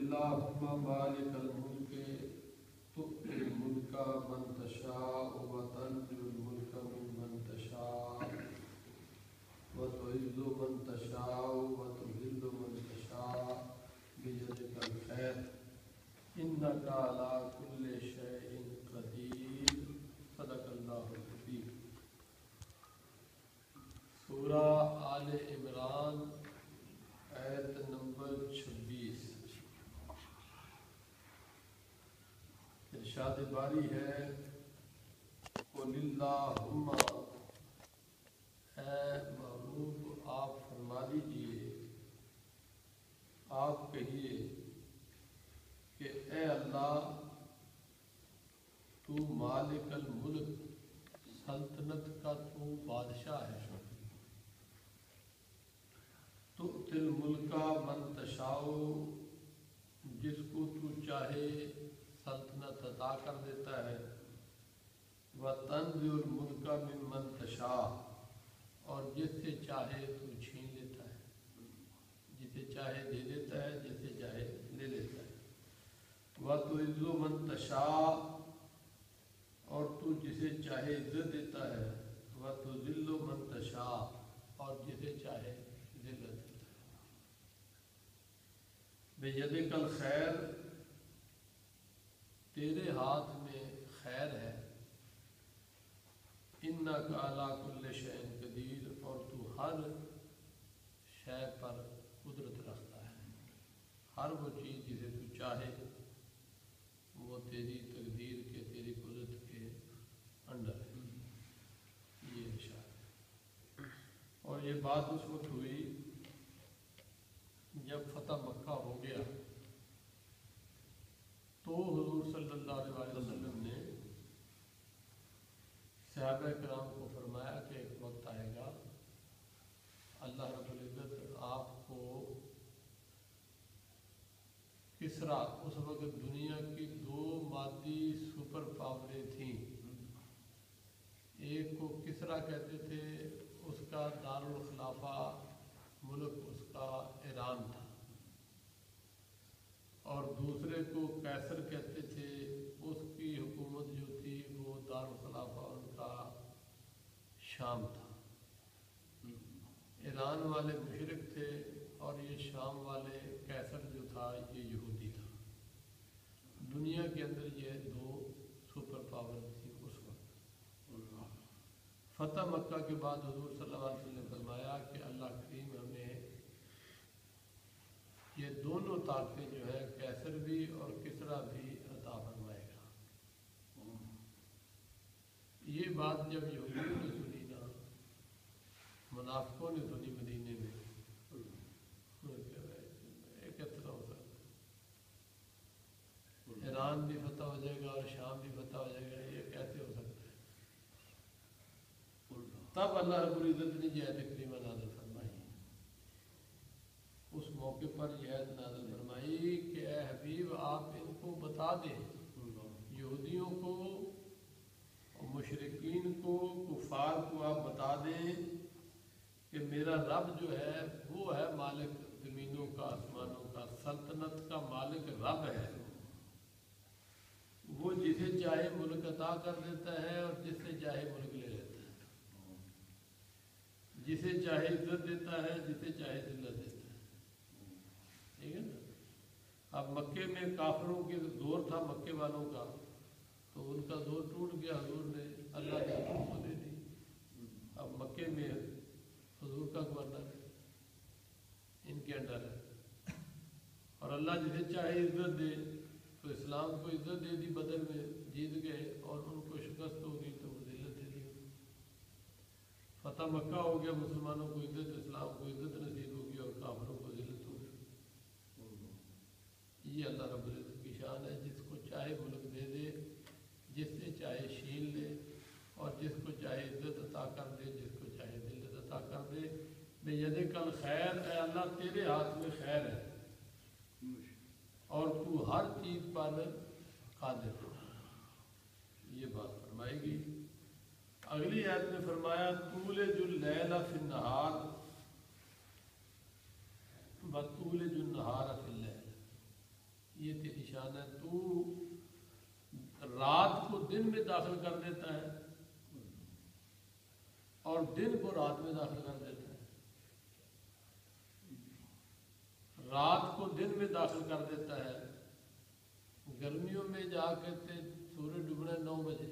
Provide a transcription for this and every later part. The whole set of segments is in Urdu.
اللہم مالک الملک تؤتی الملک من تشاء وتنزع الملک ممن تشاء وتعز من تشاء وتذل من تشاء بیدک الخیر انک علی کل شیء قدیر صدق اللہ العظیم۔ سورہ آل عمران آیت نمبر 26۔ ارشاد باری ہے قل اللہم، اے محبوب آپ فرما دیجئے، آپ کہیے کہ اے اللہ تو مالک الملک، سلطنت کا تو بادشاہ ہے، تؤتی الملک من تشاء، جس کو تو چاہے سلطنت عطا کر دیتا ہے، وتنزع الملک ممن تشاء، اور جس سے چاہے تو چھین لیتا ہے، جسے چاہے دے دیتا ہے، جسے چاہے لے لیتا ہے، وتعز من تشاء، اور تو جسے چاہے عزت دیتا ہے، وتذل من تشاء، اور جسے چاہے ذلت دیتا ہے۔ بیدک الخیر، تیرے ہاتھ میں خیر ہے، انک علی کل شیء قدیر، اور تو ہر شے پر قدرت رکھتا ہے، ہر وہ چیز جسے تو چاہے وہ تیری تقدیر کے، تیری قدرت کے انڈر ہے۔ یہ ارشاد ہے، اور یہ بات اس وقت ہوئی جب فتح مکہ ہو گیا تو حضور صلی اللہ علیہ وسلم نے صحابہ کرام کو فرمایا کہ ایک وقت آئے گا اللہ رب العزت آپ کو کسرا، اس وقت دنیا کی دو مادی سپر پاوریں تھیں، ایک کو کسرا کہتے تھے، اس کا دارالخلافہ ملک اس کا ایران تھا، اور دوسرے کو قیصر کہتے تھے، اس کی حکومت جو تھی وہ دارالخلافہ ان کا شام تھا۔ ایران والے مشرک تھے اور یہ شام والے قیصر جو تھا یہ یہودی تھا۔ دنیا کے اندر یہ دو سپر پاور تھی اس وقت۔ فتح مکہ کے بعد حضور صلی اللہ علیہ وسلم نے فرمایا کہ اللہ کریم ہمیں یہ دونوں طاقتیں جو ہے قیصر بھی اور کسرا بھی عطا فرمائے گا۔ یہ بات جب یہودیوں نے سنی نا، منافقوں نے سنی مدینے میں، ایک طرح ہو سکتا ایران بھی فتح ہو جائے گا اور شام بھی فتح ہو جائے گا، یہ کیسے ہو سکتا ہے؟ تب اللہ رب العزت نے یہ آیت کریمہ نازل فرمائی، اس موقع پر یہ آیت نازل فرمائی کہ اے حبیب آپ ان کو بتا دیں، یہودیوں کو، مشرکین کو، کفار کو آپ بتا دیں کہ میرا رب جو ہے وہ ہے مالک زمینوں کا، آسمانوں کا، سلطنت کا مالک رب ہے، وہ جسے چاہے ملک عطا کر دیتا ہے اور جس سے چاہے ملک لے لیتا ہے، جسے چاہے عزت دیتا ہے، جسے چاہے ذلت دیتا ہے، ٹھیک ہے نا۔ اب مکے میں کافروں کے زور تھا، مکے والوں کا، تو ان کا زور ٹوٹ گیا، حضور نے اللہ نے حکم کو دے دی۔ اب مکے میں حضور کا گورنر ہے، ان کے انڈر ہے، اور اللہ جسے چاہے عزت دے، تو اسلام کو عزت دے دی، بدر میں جیت گئے، اور ان کو شکست ہوگی تو وہ ذلت دے دی۔ فتح مکہ ہو گیا، مسلمانوں کو عزت، اسلام کو عزت نصیب ہوگی اور کافروں کو ذلت ہوگی۔ یہ اللہ رب العزت کی شان ہے، جس کو چاہے ملک دے دے، جس سے چاہے چھین لے، اور جس کو چاہے عزت عطا کر دے، جس کو چاہے ذلت عطا کر دے۔ بیدک الخیر، اے اللہ تیرے ہاتھ میں خیر ہے، اور تو ہر چیز پر قادر ہے۔ یہ بات فرمائے گی۔ اگلی آیت میں فرمایا تولج اللیل فی النہار وتولج النہار فی اللیل، یہ تیری شان ہے، تو رات کو دن میں داخل کر دیتا ہے اور دن کو رات میں داخل کر دیتا ہے، رات کو دن میں داخل کر دیتا ہے۔ گرمیوں میں جا کے سورج ڈوبنا 9 بجے،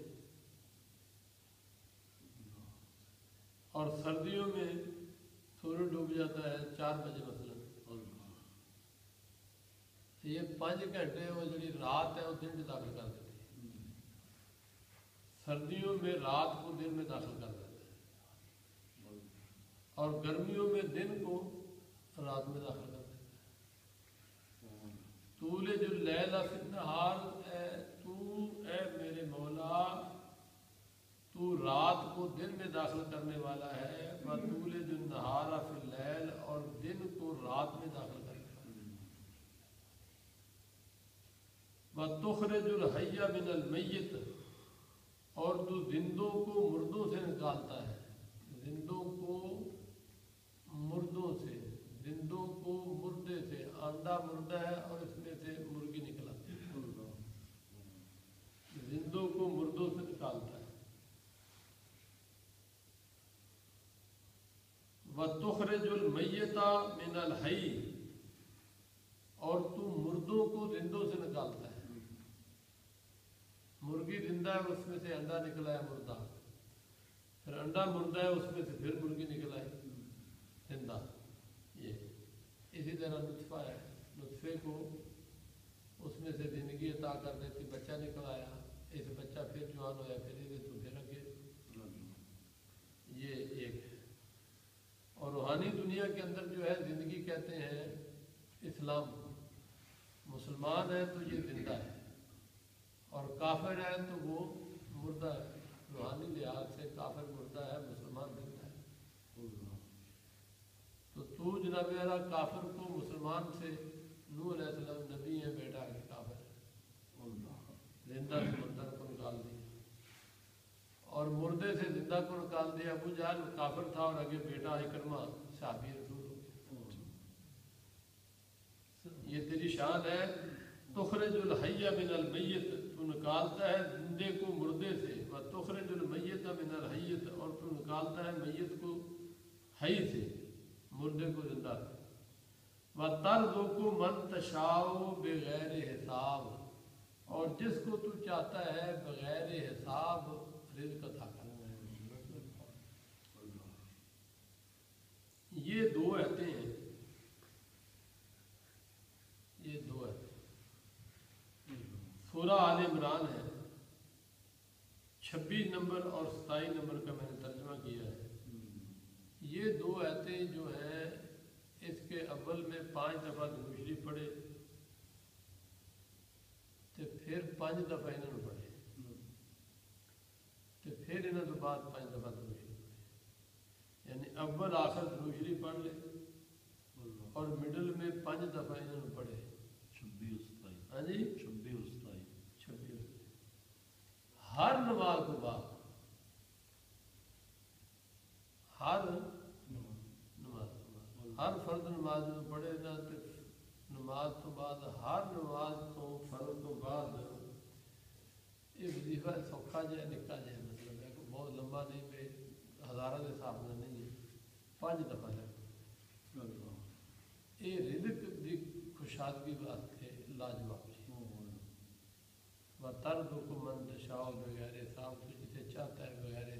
اور سردیوں میں سورج ڈوب جاتا ہے 4 بجے مثلا۔ یہ 5 گھنٹے وہ جڑی رات ہے وہ دن میں داخل کر دیتی ہے، سردیوں میں رات کو دن میں داخل کر دیتا ہے، اور گرمیوں میں دن کو رات میں داخل کر دیتا ہے۔ تولج اللیل فی النہار، اے میرے مولا تو رات کو دن میں داخل کرنے والا ہے، وَتُولِجُ النَّهَارَ فِي اللَّيْلِ، اور دن کو رات میں داخل کرنے والا ہے، وَتُخْرِجُ الْحَيَّ مِنَ الْمَيِّتِ، اور تو زندوں کو مردوں سے نکالتا ہے، زندوں کو مردوں سے، زندوں کو مردے سے، انڈا مردہ ہے اور اس میں سے مرغی نکلا، زندوں کو مردوں سے نکالتا ہے۔ وَتُخْرِجُ الْمَيِّتَ مِنَ الْحَيِّ، اور تو مردوں کو زندوں سے نکالتا ہے، مرغی زندہ ہے اس میں سے انڈا نکلا ہے مردہ، پھر انڈا مردہ ہے اس میں سے پھر مرغی نکلا ہے زندہ۔ یہ اسی طرح نطفہ ہے، نطفے کو اس میں سے زندگی عطا کر دیتی، بچہ نکل آیا، اس بچہ پھر جوان ہویا، پھر یہ تو پھر اگے، یہ ایک ہے۔ اور روحانی دنیا کے اندر جو ہے زندگی کہتے ہیں اسلام، مسلمان ہے تو یہ زندہ ہے، اور کافر ہے تو وہ مردہ ہے، روحانی لحاظ سے کافر مردہ ہے، مسلمان زندہ ہے۔ تو جناب والا کافر کو مسلمان سے، نوح علیہ السلام نبی ہے، بیٹا ہے، کافر ہے، زندہ سے مردہ کو نکال دیا، اور مردے سے زندہ کو نکال دیا۔ ابو جہل کافر تھا اور آگے بیٹا اکرمہ صحابی رسول ہو گیا۔ یہ تیری شان ہے، تخرج الحی من المیت، تو نکالتا ہے زندے کو مردے سے، و تخرج المیت من الحیت، اور تو نکالتا ہے میت کو حی سے، مردے کو زندہ سے، و ترزق من تشاء بغیر حساب، اور جس کو تو چاہتا ہے بغیر حساب رزق عطا کرتا ہے۔ یہ دو آیتیں ہیں، یہ دو آیتیں سورہ آل عمران ہے، 26 نمبر اور 27 نمبر کا میں نے ترجمہ کیا ہے۔ یہ دو آیتیں جو ہیں اس کے اول میں 5 دفعہ درود شریف پڑھے، تو پھر 5 دفعہ انہوں نے پڑھے، تو پھر انہوں نے بعد 5 دفعہ درود شریف پڑھے، یعنی اول آخر درود شریف پڑھ لے، اور مڈل میں 5 دفعہ انہوں نے پڑھے، 26 27، ہاں جی 26 27، ہر نماز کے بعد، ہر ہر فرض نماز میں پڑھے نا، تو نماز تو بعد، ہر نماز تو فرض تو بعد یہ وظیفہ سوکھا جہا نکا جہا، مطلب ہے کہ بہت لمبا نہیں، پہ ہزاروں کے حساب میں نہیں ہے، 5 دفعہ ہے۔ یہ رزق کی خوشادگی واسطے لاجواب ہے۔ و ترزق من تشاء بغیر حساب، تو جسے چاہتا ہے بغیر